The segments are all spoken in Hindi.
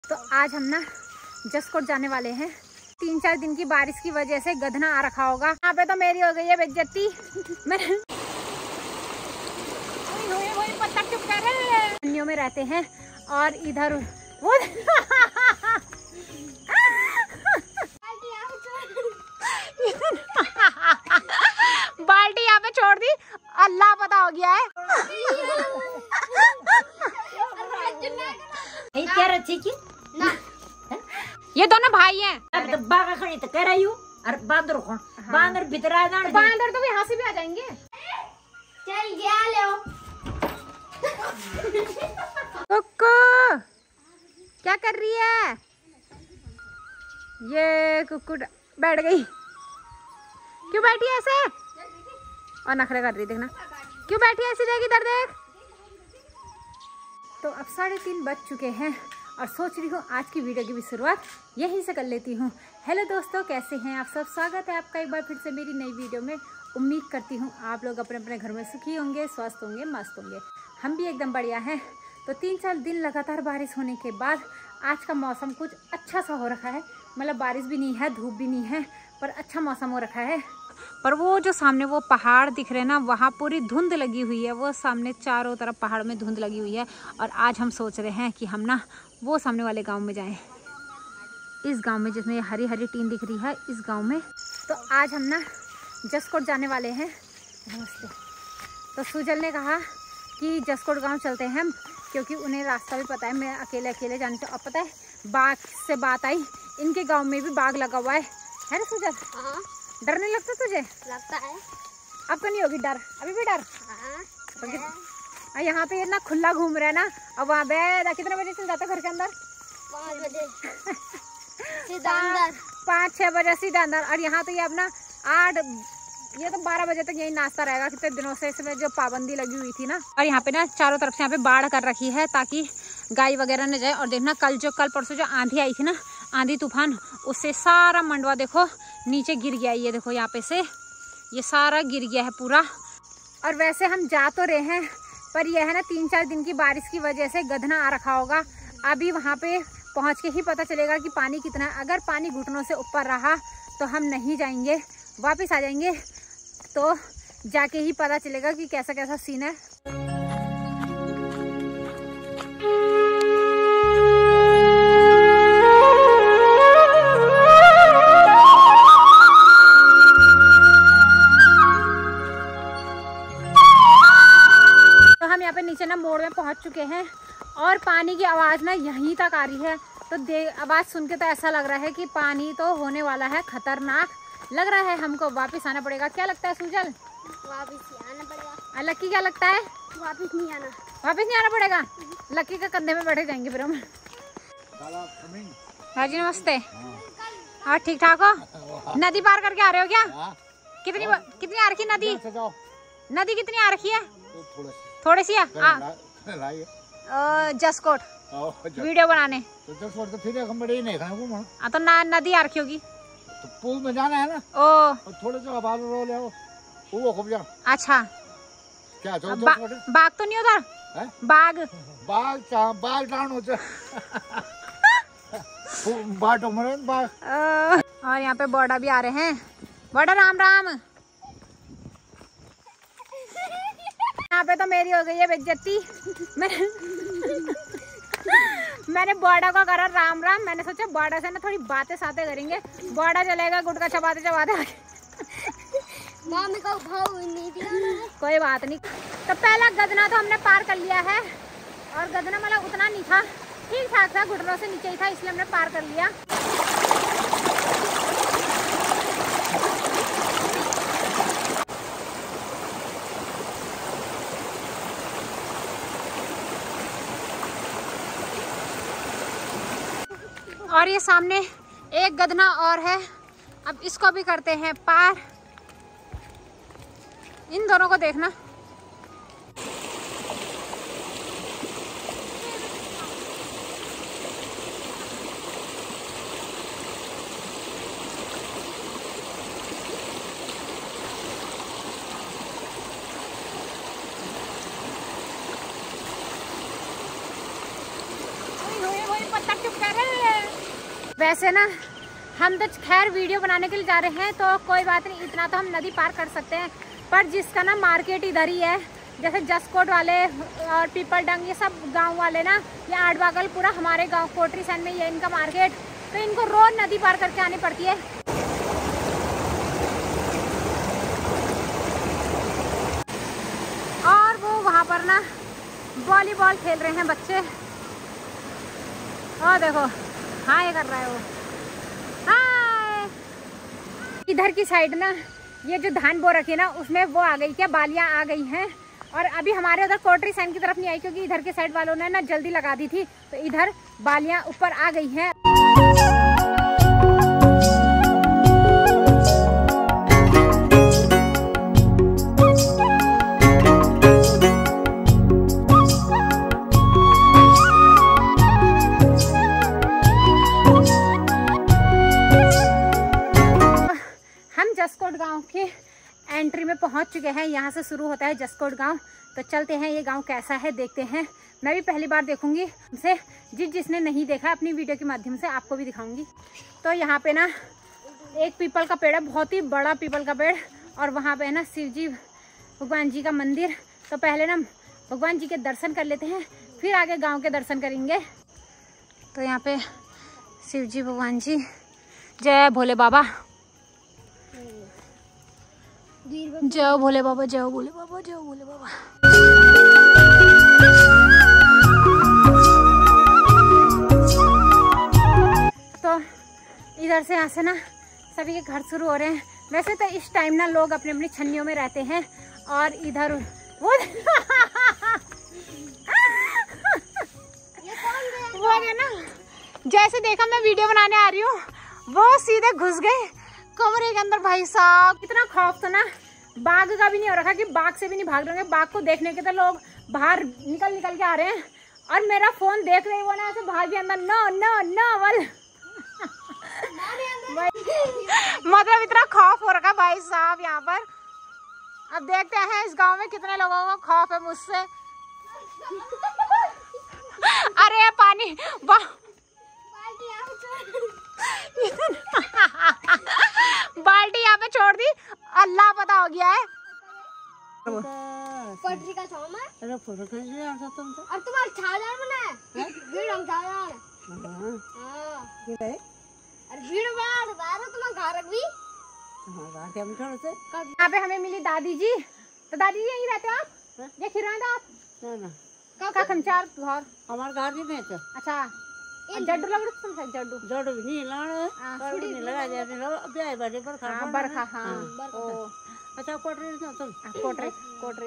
तो आज हम ना जसकोट जाने वाले हैं। 3-4 दिन की बारिश की वजह से गधना आ रखा होगा। यहाँ पे तो मेरी हो गई है बेइज्जती। पत्थर चुप कर रहे में रहते हैं और इधर वो बाल्टी यहाँ पे छोड़ दी, अल्लाह पता हो गया है। ये दोनों भाई हैं। अब तो बागा खड़ी तो कह रही हूँ और बांदर कौन? बांदर भीतर आ जाने। बांदर तो यहाँ से भी आ जाएंगे। चल गया लो। कुक्कू क्या कर रही है? ये कुक्कू बैठ गई। क्यों बैठी है ऐसे? और नखरे कर रही, देखना क्यों बैठी है ऐसे। देख इधर देख। तो अब 3:30 बज चुके हैं और सोच रही हूँ आज की वीडियो की भी शुरुआत यहीं से कर लेती हूँ। हेलो दोस्तों, कैसे हैं आप सब? स्वागत है आपका एक बार फिर से मेरी नई वीडियो में। उम्मीद करती हूँ आप लोग अपने अपने घर में सुखी होंगे, स्वस्थ होंगे, मस्त होंगे। हम भी एकदम बढ़िया हैं। तो 3-4 दिन लगातार बारिश होने के बाद आज का मौसम कुछ अच्छा सा हो रखा है। मतलब बारिश भी नहीं है, धूप भी नहीं है, पर अच्छा मौसम हो रखा है। पर वो जो सामने वो पहाड़ दिख रहे हैं ना, वहाँ पूरी धुंध लगी हुई है। वो सामने चारों तरफ पहाड़ में धुंध लगी हुई है। और आज हम सोच रहे हैं कि हम ना वो सामने वाले गांव में जाएं। इस गांव में जिसमें हरी हरी टीन दिख रही है, इस गांव में। तो आज हम ना जसकोट जाने वाले हैं। नमस्ते। तो सुजल ने कहा कि जसकोट गांव चलते हैं हम, क्योंकि उन्हें रास्ता भी पता है। मैं अकेले अकेले जाने से, अब पता है बाघ से बात आई, इनके गाँव में भी बाघ लगा हुआ है ना सुजल? हाँ। डर नहीं लगता तुझे? लगता है। अब तो नहीं होगी डर, अभी भी डर? हाँ। यहाँ पे इतना खुला घूम रहा है ना। अब वहाँ पे कितने बजे चल जाता घर के अंदर? 5 बजे सीधा अंदर। 5-6 बजे सीधा अंदर। और यहाँ तो ये अपना 8, ये तो 12 बजे तक यही नाश्ता रहेगा। कितने दिनों से इसमें जो पाबंदी लगी हुई थी ना। और यहाँ पे ना चारों तरफ से यहाँ पे बाढ़ कर रखी है ताकि गाय वगैरह न जाए। और देखना कल परसों जो आंधी आई थी ना, आंधी तूफान, उससे सारा मंडवा देखो नीचे गिर गया। ये देखो यहाँ पे से ये सारा गिर गया है पूरा। और वैसे हम जा तो रहे हैं, पर यह है ना 3-4 दिन की बारिश की वजह से गधना आ रखा होगा। अभी वहाँ पे पहुँच के ही पता चलेगा कि पानी कितना है। अगर पानी घुटनों से ऊपर रहा तो हम नहीं जाएंगे, वापस आ जाएंगे। तो जाके ही पता चलेगा कि कैसा कैसा सीन है। यहाँ पे नीचे ना मोड़ में पहुंच चुके हैं और पानी की आवाज़ ना यहीं तक आ रही है। तो आवाज़ सुन के तो ऐसा लग रहा है कि पानी तो होने वाला है खतरनाक। लग रहा है हमको वापस आना पड़ेगा। क्या लगता है सुजल? वापस आना पड़ेगा। लक्की क्या लगता है? वापस नहीं आना। वापस नहीं आना पड़ेगा? लक्की के कंधे में बैठे जाएंगे फिर हम। हाजी नमस्ते। हाँ ठीक ठाक हो? नदी पार करके आ रहे हो क्या? कितनी आ रखी नदी? नदी कितनी आ रखी है? थोड़ी सी है। जसकोट वीडियो बनाने तो फिर हम बड़े नहीं खाए तो नदी आ रखी होगी। तो पुल में जाना है ना। ओ थोड़े से बाहर रो ले वो खूब जा। अच्छा क्या बाघ तो नहीं उधर? बाघ डाउन हो बाघ मरे बाघ। और यहाँ पे बॉर्डर भी आ रहे हैं। बॉर्डर राम राम। यहाँ पे तो मेरी हो गई है बेइज्जती। मैंने बॉर्डर को करा राम राम। मैंने सोचा बॉर्डर से ना थोड़ी बातें सातें करेंगे। बॉर्डर चलेगा गुटका चबाते चबाते। मामी को भाव नहीं दिया। कोई बात नहीं। तो पहला गधना तो हमने पार कर लिया है। और गधना मतलब उतना नहीं था, ठीक ठाक था, घुटनों से नीचे ही था, इसलिए हमने पार कर लिया। और ये सामने एक गधना और है। अब इसको भी करते हैं पार। इन दोनों को देखना। पत्थर चुप कर वैसे ना हम तो खैर वीडियो बनाने के लिए जा रहे हैं तो कोई बात नहीं, इतना तो हम नदी पार कर सकते हैं। पर जिसका ना मार्केट इधर ही है, जैसे जसकोट वाले और पीपल डंग ये सब गांव वाले ना, ये आठबागल पूरा हमारे गांव कोटरी सैन में ये इनका मार्केट, तो इनको रोज नदी पार करके आनी पड़ती है। और वो वहाँ पर ना वॉलीबॉल खेल रहे हैं बच्चे। और देखो हाँ ये कर रहा है वो, हाय। इधर की साइड ना ये जो धान बो रखी है ना उसमें वो आ गई क्या, बालियां आ गई हैं। और अभी हमारे उधर कोटरी सैन की तरफ नहीं आई क्योंकि इधर के साइड वालों ने ना जल्दी लगा दी थी, तो इधर बालियां ऊपर आ गई हैं। जसकोट गांव के एंट्री में पहुंच चुके हैं। यहाँ से शुरू होता है जसकोट गांव, तो चलते हैं ये गांव कैसा है देखते हैं। मैं भी पहली बार देखूंगी, उनसे जिसने नहीं देखा अपनी वीडियो के माध्यम से आपको भी दिखाऊंगी। तो यहाँ पे ना एक पीपल का पेड़ है, बहुत ही बड़ा पीपल का पेड़, और वहाँ पे है ना शिव जी भगवान जी का मंदिर। तो पहले ना भगवान जी के दर्शन कर लेते हैं, फिर आगे गाँव के दर्शन करेंगे। तो यहाँ पे शिव जी भगवान जी, जय भोले बाबा, जय भोले बाबा, जय भोले बाबा, जय भोले बाबा। तो इधर से यहाँ से ना सभी के घर शुरू हो रहे हैं। वैसे तो इस टाइम ना लोग अपनी अपनी छन्नियों में रहते हैं, और इधर वो वो है ना, जैसे देखा मैं वीडियो बनाने आ रही हूँ वो सीधे घुस गए कमरे के अंदर। भाई साहब इतना खौफ था ना, बाघ का भी नहीं हो रखा कि बाघ से भी नहीं भाग रहे हैं। बाघ को देखने के तो लोग बाहर निकल निकल के आ रहे हैं, और मेरा फोन देख रहे वो ना ऐसे भाग के अंदर, नो नो नो वल मतलब इतना खौफ हो रखा भाई साहब यहाँ पर। अब देखते हैं इस गांव में कितने लोगों को खौफ है मुझसे। अरे पानी बाल्टी यहाँ पे छोड़ दी, अल्लाह पता हो गया है। पटरी का छाव में अरे फोटो खींच लिया था तुम तो। और तुम्हारा छाजान बना है भीड़ हम छाजान हां ये है। अरे भीड़ बार बार तुम्हारा घर भी हां घर के हम थोड़े से यहाँ पे हमें मिली दादी जी। तो दादी जी यहीं रहते हो आप? ये खिरा था आप? ना का खमचार घर हमारे घर ही में तो। अच्छा जड्डू लग रहा तुम जड्डू जड्डू भी नहीं लाना, कर भी नहीं लगा जाते लो ब्याह बाजे पर खा बरखा। हां ओ अच्छा कोटरी ना तुम कोटरी कोटरी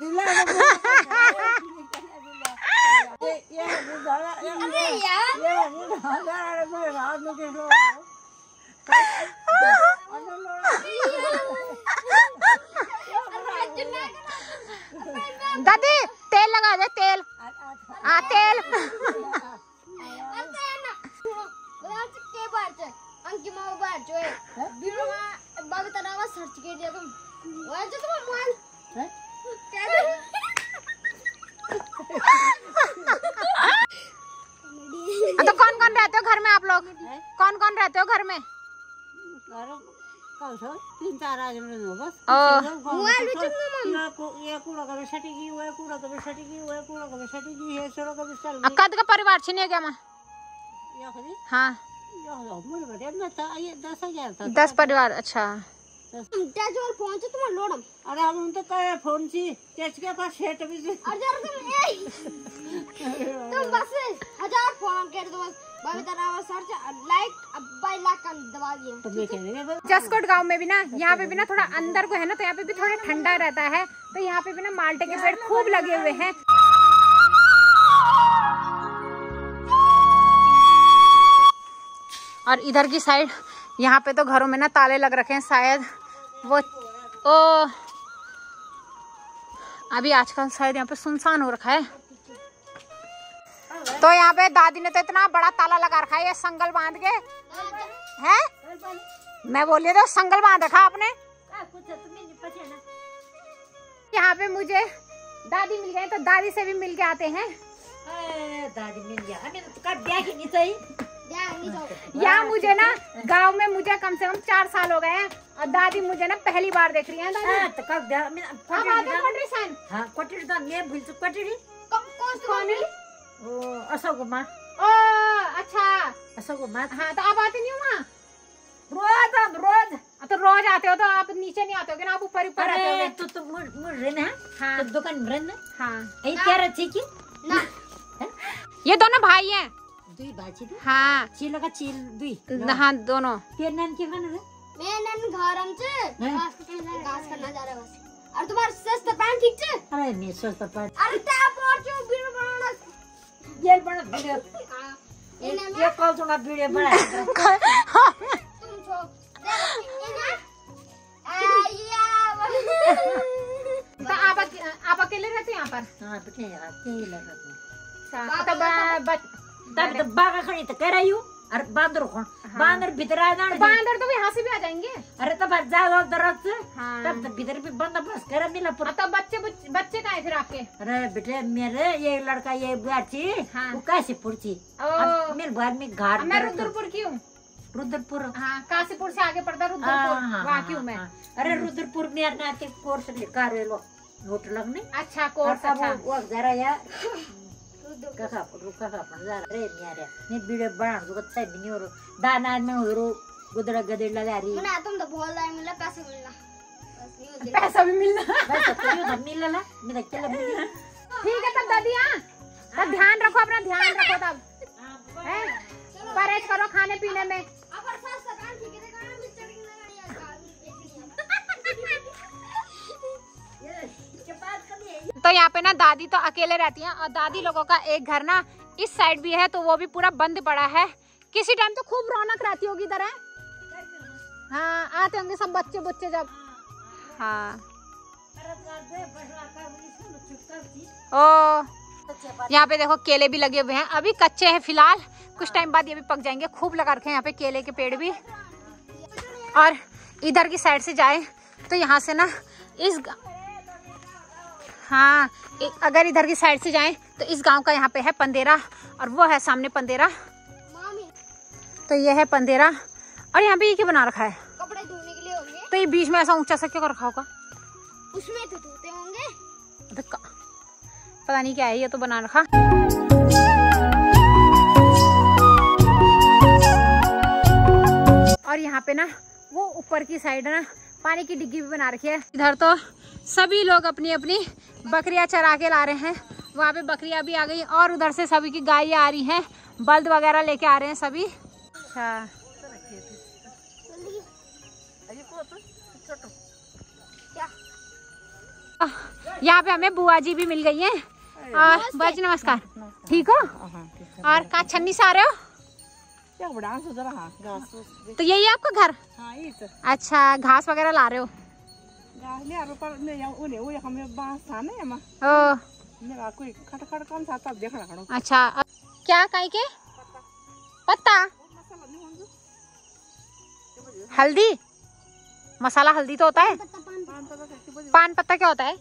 ये अरे यार ये मेरे हाथ में के लो दादी तेल लगा दे, तेल। हाँ तेल। के बार से अंकी माँ बार जो है वीडियो में बाबू तनावा सर्च कर दिया तुम वो जो तुम मोबाइल हैं तो कौन कौन रहते हो घर में आप लोग? कौन कौन रहते हो घर में? कौन सा 3-4 आदमी हो बस। मोबाइल भी तुम ये कूड़ा का छटी की हुआ है, कूड़ा का छटी की हुआ है, कूड़ा का छटी की है, सरो का चल कद का परिवार छिने गया मां? या खरी हाँ या मोर बड़े में था ये 10,000 था। 10 परिवार। अच्छा टच और पहुंचे तुम लोडम अरे हम तो कहे फोन छी टच के पास सेट भी अरे तुम बस 1000 फोन कर दो बस बाबू तनावा सर्च लाइक बाय लाइक कर दबा दिया तो मैं कह रही जसकोट गांव में भी ना, यहाँ पे भी ना थोड़ा अंदर को है ना, तो यहाँ पे भी थोड़ा ठंडा रहता है। तो यहाँ पे भी ना माल्टे के पेड़ खूब लगे हुए हैं। और इधर की साइड यहाँ पे तो घरों में ना ताले लग रखे हैं, शायद वो ओ अभी आजकल शायद यहाँ पे सुनसान हो रखा है। तो यहाँ पे दादी ने तो इतना बड़ा ताला लगा रखा है, ये संगल बांध के है। मैं बोलिए तो संगल बांध रखा आपने। यहाँ पे मुझे दादी मिल गए, तो दादी से भी मिल के आते हैं। दादी मिल गया हमें तो कर ब्याह ही नहीं सही जल्दी जाओ। यहाँ मुझे ना गांव में मुझे कम से कम 4 साल हो गए हैं और दादी मुझे ना पहली बार देख रही है दादी। तो कब दा मैं हां कोटरी दा मैं भूल चुक कोटरी कौन है? ओ अशोक मां। ओ अच्छा अशोक मां। हाँ तो आप आते नहीं हो वहाँ? रोज तो रोज आते हो तो आप नीचे नहीं आते होगे ना, आप ऊपर ऊपर आते होगे। तो मुझ रहना हाँ तो दुकान में रहना। हाँ ये क्या रही की ना ये दोनों भाई हैं। दुई बाची दु हाँ चिल का चिल दुई हाँ दोनों। तेरे नाम के खाना रे मैं नन घरम छ घास करना जा रहा बस। और तुम्हारा सस्ता पैंट ठीक छ? अरे मैं सोचता पर अरे टैप और जो वीडियो बनाना ये बड़ा वीडियो ये कॉल सुना वीडियो बना तुम छो ये ना आया। तो आप अकेले रहते हैं यहाँ पर? हां बेटे यार के लगा तो तब तो बागा खड़ी तो कह रही हूं। अरे बांदर कौन बांदर भीतर आ जाने बांदर तो यहाँ से भी आ जाएंगे। अरे तो बच जाओ दरद से हाँ। तब तो भीतर भी बंदोबस्त कर मिला पर तो बच्चे कहाँ है फिर आपके? अरे बेटे मेरे ये लड़का ये बुआची हाँ। वो कैसे पुरची ओ मेरे घर में घाट मैं रुद्रपुर की हूँ। रुद्रपुर हाँ काशीपुर से आगे पड़ता रुद्रपुर, वहाँ की हूँ मैं। अरे रुद्रपुर में अपना के कोर्स लिखा रे लो होटल में अच्छा कोर्स अच्छा। वो जरा यार कहा पर जरा रे यार ने वीडियो बना दो अच्छा नहीं और दाना में हो गुदड़ा गदड़ लगा रही मना तुम तो बोल रहा है मिला पैसे मिलना बस नहीं होते। पैसा भी मिलना। बस तो यो मिल ला मेरा चला ठीक है तब दादी। हाँ तब ध्यान रखो, अपना ध्यान रखो तब हैं? परहेज करो खाने पीने में। अगर सस्ता पैंट ठीक है तो मैं चढ़ी लगानी तो यहाँ पे ना दादी तो अकेले रहती हैं और दादी लोगों का एक घर ना इस साइड भी है तो वो भी पूरा बंद पड़ा है। किसी टाइम तो खूब रौनक रहती होगी इधर है। हाँ आते होंगे सब बच्चे जब। हाँ ओ यहाँ पे देखो केले भी लगे हुए हैं, अभी कच्चे हैं फिलहाल, कुछ टाइम बाद ये भी पक जाएंगे। खूब लगा रखे हैं यहाँ पे केले के पेड़ भी। और इधर की साइड से जाए तो यहाँ से ना इस हाँ अगर इधर की साइड से जाएं तो इस गांव का यहाँ पे है पंदेरा और वो है सामने पंदेरा। तो ये है पंदेरा और यहाँ पे ये क्या बना रखा है? कपड़े धोने के लिए होंगे। तो ये बीच में ऐसा ऊंचा सा क्यों रखा होगा? उसमें तो धोते होंगे। पता नहीं क्या है ये तो बना रखा। और यहाँ पे ना वो ऊपर की साइड ना पानी की डिग्गी भी बना रखी है। इधर तो सभी लोग अपनी अपनी बकरियां चरा के ला रहे हैं, वहाँ पे बकरियां भी आ गई और उधर से सभी की गायें आ रही हैं, बल्द वगैरह लेके आ रहे हैं सभी। अच्छा यहाँ पे हमें बुआ जी भी मिल गई हैं। और बुआ जी नमस्कार, ठीक हो? और कहाँ छन्नी से आ रहे हो? तो यही है आपका घर? अच्छा घास वगैरह ला रहे हो? अच्छा क्या काई के पत्ता? हल्दी मसाला हल्दी तो होता है। पान पत्ता क्या होता है?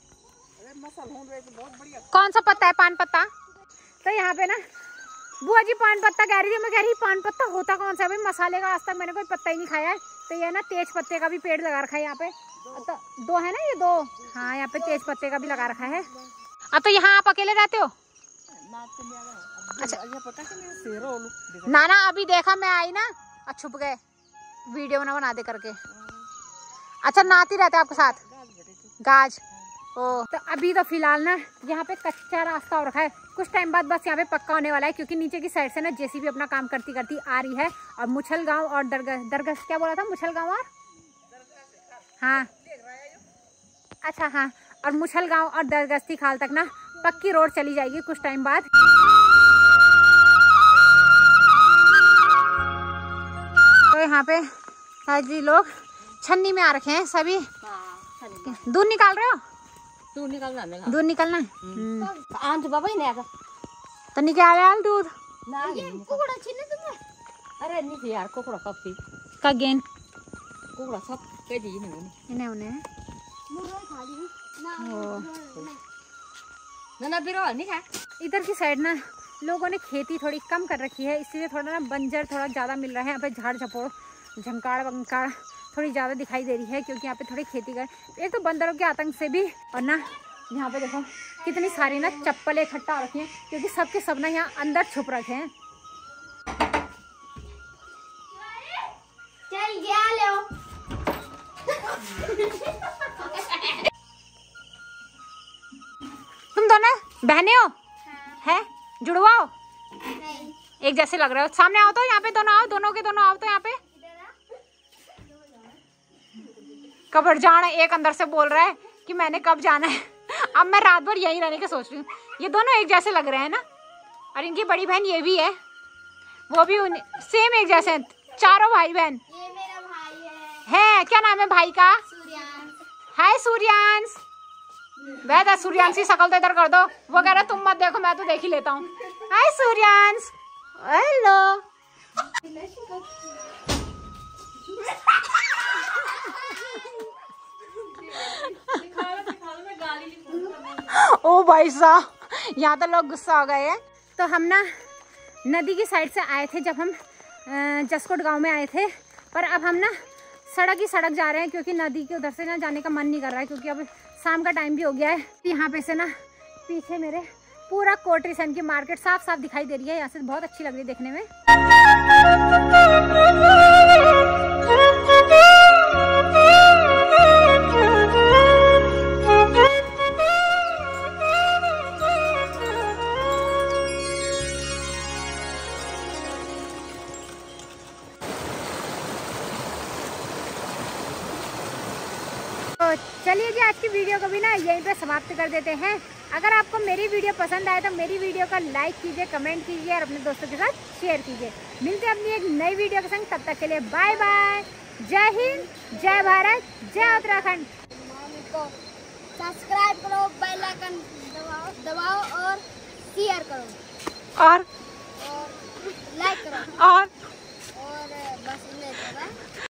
कौन सा पत्ता है पान पत्ता? तो यहाँ पे ना बुआ जी पान पत्ता कह रही थी, मैं कह रही पान पत्ता होता कौन सा है भाई? मसाले का आज तक मैंने कोई पत्ता ही नहीं खाया है। तो ये ना तेज पत्ते का भी पेड़ लगा रखा है यहाँ पे, तो 2 है ना ये 2। हाँ यहाँ पे तेज पत्ते का भी लगा रखा है। अब तो यहाँ आप अकेले रहते हो? अच्छा ना ना अभी देखा मैं आई ना और छुप गए, वीडियो ना बना दे करके। अच्छा नाती रहते आपके साथ? गाज ओ तो अभी तो फिलहाल ना यहाँ पे कच्चा रास्ता हो रखा है, कुछ टाइम बाद बस यहाँ पे पक्का होने वाला है क्योंकि नीचे की साइड से ना जेसीबी अपना काम करती करती आ रही है। और मुछल गांव और दरगस क्या बोला था? मुछल गांव और हाँ अच्छा हाँ और मुछल गांव और दरगस्ती खाल तक ना पक्की रोड चली जाएगी कुछ टाइम बाद। तो यहाँ पे जी लोग छन्नी में आ रखे हैं सभी। दूध निकाल रहे हो? दूध निकालना है। तो निकाल दूध। कुकुड़ा छीने तुमने? अरे नहीं यार कुकुड़ा कॉफी का गेन कुकुड़ा सब कह दी इन्हें उन्हें मुर्गा खा ली ओ। ना बिरो नहीं खा। इधर की साइड ना लोगों ने खेती थोड़ी कम कर रखी है, इसलिए थोड़ा ना बंजर थोड़ा ज़्यादा मिल रहा है। यहाँ पे झाड़ झपोड़ झंकाड़ वंकाड़ थोड़ी ज़्यादा दिखाई दे रही है, क्योंकि यहाँ पे थोड़ी खेती कर, एक तो बंदरों के आतंक से भी, और ना यहाँ पे देखो कितनी सारी ना चप्पलें इकट्ठा हो रखी हैं, क्योंकि सबके सब ना यहाँ अंदर छुप रखे हैं। चल गया लो। तुम दोनों बहने हो? है जुड़वा हो? नहीं एक जैसे लग रहे हो। सामने आओ तो, यहाँ पे दोनों आओ, दोनों के दोनों आओ तो यहाँ पे। कब जाना, एक अंदर से बोल रहा है कि मैंने कब जाना है। अब मैं रात भर यहीं रहने के सोच रही हूँ। ये दोनों एक जैसे लग रहे हैं ना, और इनकी बड़ी बहन ये भी है, वो भी सेम एक जैसे हैं, चारों भाई बहन। ये मेरा भाई है क्या नाम है भाई का? सूर्यांश। हाय सूर्यांश। वह सूर्यांश की शक्ल तो इधर कर दो। वो कह रहा तुम मत देखो, मैं तो देख ही लेता हूँ। हाय सूर्यांश। हेलो। ओ भाई साहब, यहाँ तो लोग गुस्सा हो गए हैं। तो हम ना नदी की साइड से आए थे, जब हम जसकोट गांव में आए थे, पर अब हम ना सड़क ही सड़क जा रहे हैं, क्योंकि नदी के उधर से ना जाने का मन नहीं कर रहा है, क्योंकि अब शाम का टाइम भी हो गया है। यहाँ पे से ना पीछे मेरे पूरा कोटरी सन की मार्केट साफ साफ दिखाई दे रही है, यहाँ से बहुत अच्छी लग रही है देखने में। तो चलिए जी, आज की वीडियो को भी ना यहीं पे समाप्त कर देते हैं। अगर आपको मेरी वीडियो पसंद आए तो मेरी वीडियो को लाइक कीजिए, कमेंट कीजिए और अपने दोस्तों के साथ शेयर कीजिए। मिलते हैं अपनी एक नई वीडियो के संग, तब तक के लिए बाय बाय। जय हिंद, जय भारत, जय उत्तराखंड। को सब्सक्राइब करो, बेल आइकन दबाओ और शेयर करो और लाइक करो और और बस इतना।